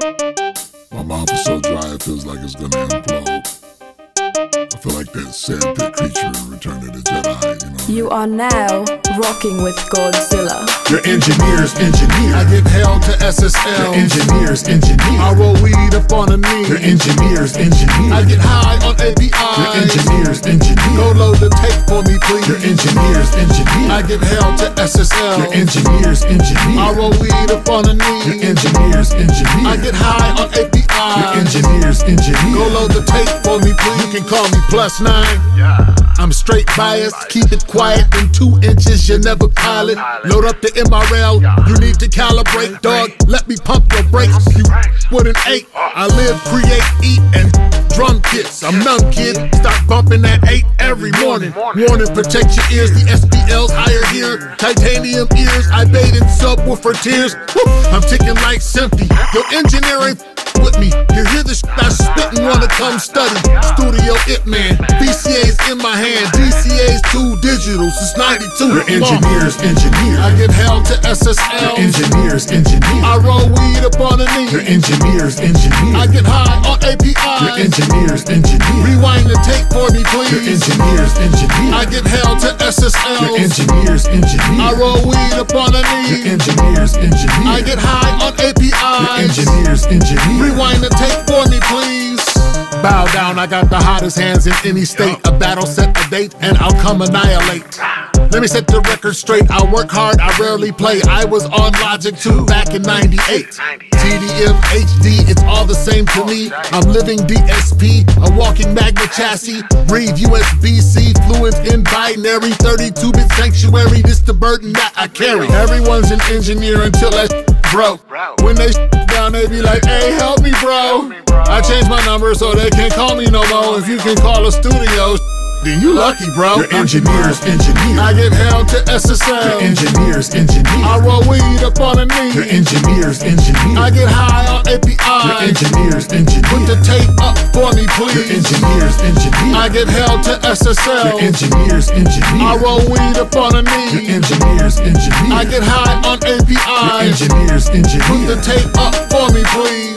My mouth is so dry it feels like it's gonna implode. I feel like that sandpit creature in Return of the Jedi, You are now rocking with Godzilla. Your engineers engineer. I give hell to SSL. Your engineers engineer. I roll weed up on a knee. Your engineers engineer. I get high on API. Your engineers engineer. Go load the tape for me, please. Your engineers engineer. I give hell to SSL. Your engineers engineer. I roll weed up on a knee. Your engineers engineer. I get high on API. Your engineers engineer. Go load the tape for me, please. You can call me +9. I'm straight biased, keep it quiet. In 2 inches, you never pilot. Load up the MRL, you need to calibrate, dog. Let me pump your brakes. You with an 8. I live, create, eat, and drum kits. I'm numb, kid. Start bumping that 8 every morning. Warning, protect your ears. The SPL's higher here. Titanium ears, I bathe in subwoofer tears. Woo, I'm ticking like Simpy. Your engineering with me. You hear the I spit and wanna come study. Studio It Man, VCA's in my hand, DCA's 2 digital since 92. Your engineers engineer. I give hell to SSL. Your engineers engineer. I roll weed up on a knee. Your engineers engineer. I get high on API. Your engineers engineer. Rewind the tape for me, Your please. engineers engineer. I give hell to SSL. Your engineers engineer. I roll weed up on a Your knee. engineers engineer. I get high on Your API. engineers engineer. Rewind the tape for me, please. Bow down, I got the hottest hands in any state. A battle, set a date, and I'll come annihilate. Let me set the record straight. I work hard, I rarely play. I was on Logic 2 back in '98. TDM, HD, it's all the same to me. I'm living DSP, a walking magna chassis. Breathe USB-C, fluent in binary. 32-bit sanctuary, this the burden that I carry. Everyone's an engineer until that broke. When they down, they be like, hey, help me, bro. I changed my number so they can't call me no more. If you can call a studio, then you lucky, bro. Your engineers engineer. I give hell to Your SSL. engineers engineer. I roll weed up on a Your knee. engineers engineer. I get high on Your API. engineers Put engineer. the tape up for me, Your please. engineers engineer. I give hell to Your SSL. engineers engineer. I roll weed up on a Your knee. engineers engineer. I get high on Your API. engineers Put engineer. the tape up for me, please.